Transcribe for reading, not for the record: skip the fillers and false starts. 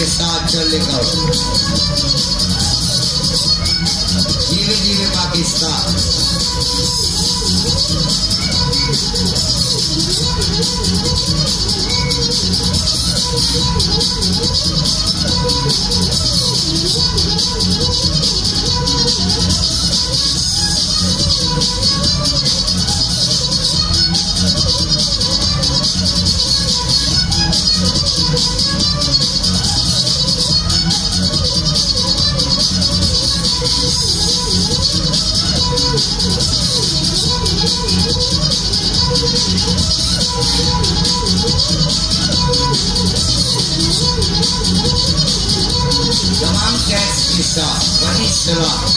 के साथ चलेगा। जीवे जीवे पाकिस्तान। तमाम कैच के साथ वही सलाह